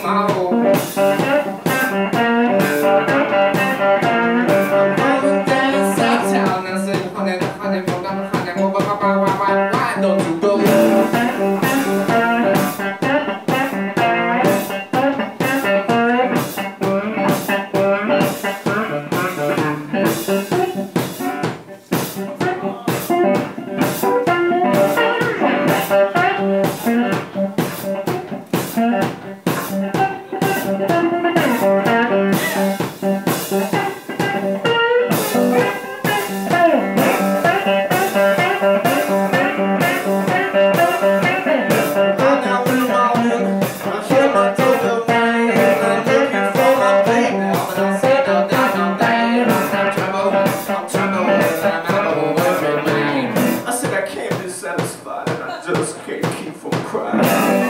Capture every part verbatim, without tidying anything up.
my own. I'm going down Southtown and I said, honey, honey, honey, honey, why, why, why don't you go? Just can't keep from crying.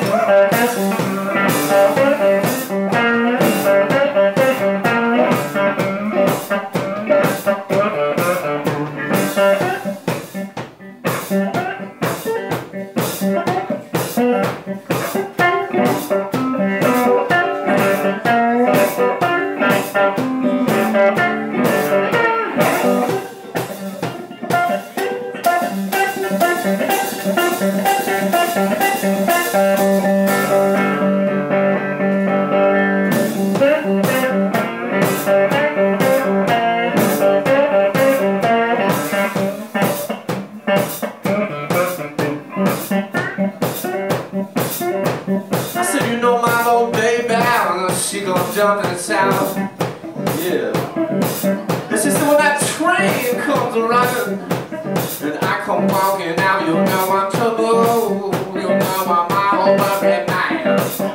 I said, you know my old baby, she gon' jump in the town. Yeah. This is when that train comes running and I come walking out. You know I'm trouble. You know I'm my old baby man.